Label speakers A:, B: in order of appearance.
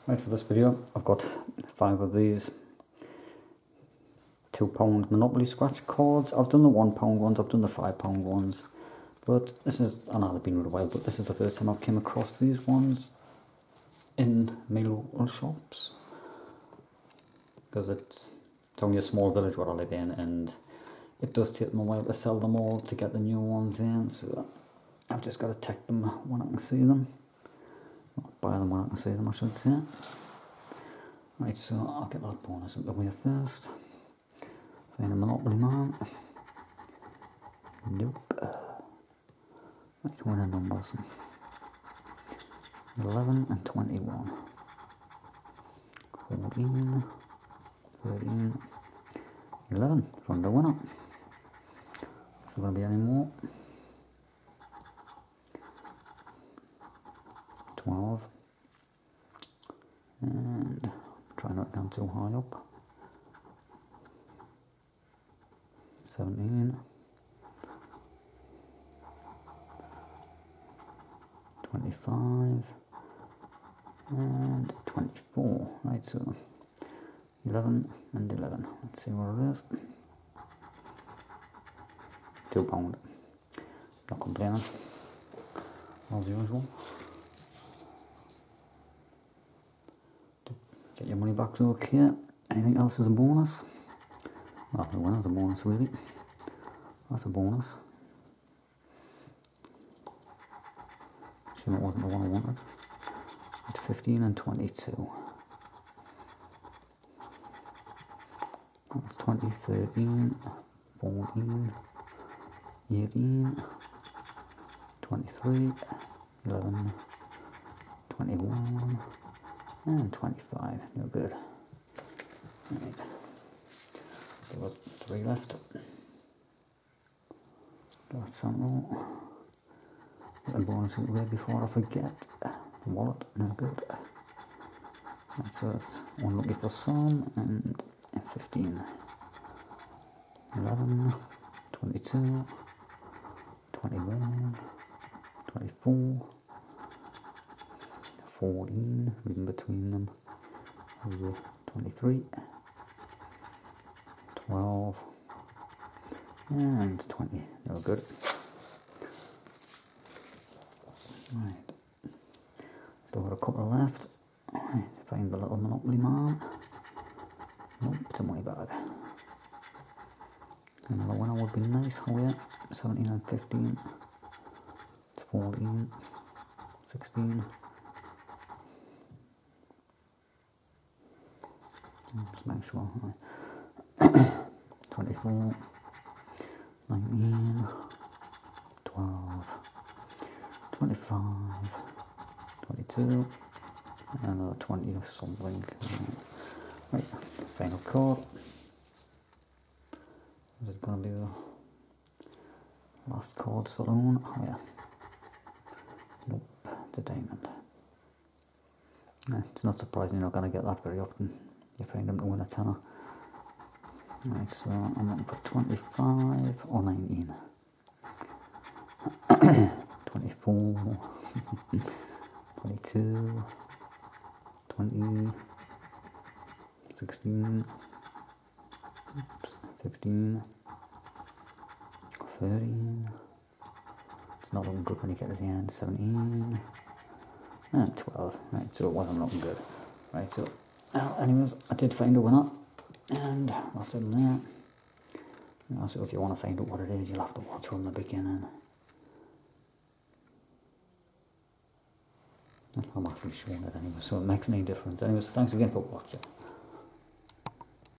A: Right, for this video I've got 5 of these £2 Monopoly scratch cards. I've done the £1 ones, I've done the £5 ones, but this is, I know they've been a while, but this is the first time I've came across these ones in my local shops, because it's only a small village where I live in, and it does take them a while to sell them all to get the new ones in, so I've just got to take them when I can see them. Buy them when I can see them, I should say. Right, so I'll get that bonus out the way first. Find a Monopoly man. Nope. Right, what are numbers? 11 and 21. 14, 13, 11. From the winner. Is there going to be any more? 12. And try not to go too high up. 17. 25. And 24. Right, so 11 and 11. Let's see what it is. £2. Not complaining. As usual. Get your money back to okay. Anything else is a bonus? Well, the winner's a bonus, really. That's a bonus. Assume it wasn't the one I wanted. It's 15 and 22. That's 20, 13, 14, 18, 23, 11, 21, and 25. No good. Right. So we've got 3 left. Got some more. Get a bonus out of the way before I forget. The wallet, no good. Right, so it's unlucky for some, and 15. 11, 22, 21, 24, 14, reading between them, 23, 12, and 20. They were good. Right, still got a couple left. Right, find the little Monopoly man. Nope, it's a money bag. Another winner would be nice. Oh yeah, 17 and 15. It's 14, 16. Just make sure. Right. 24, 19, 12, 25, 22, and another 20 or something. Right, final card. Is it going to be the last card saloon? Oh yeah. Nope, the diamond. It's not surprising, you're not going to get that very often. You find them to win a tenner. Right, so I'm looking for 25 or 19. 24, 22, 20, 16, 15, 13. It's not looking good when you get to the end. 17 and 12. Right, so it wasn't looking good. Right, so anyways, I did find a winner, and that's it there. So if you want to find out what it is, you'll have to watch from the beginning. I'm actually showing it anyway, so it makes any difference. Anyways, thanks again for watching.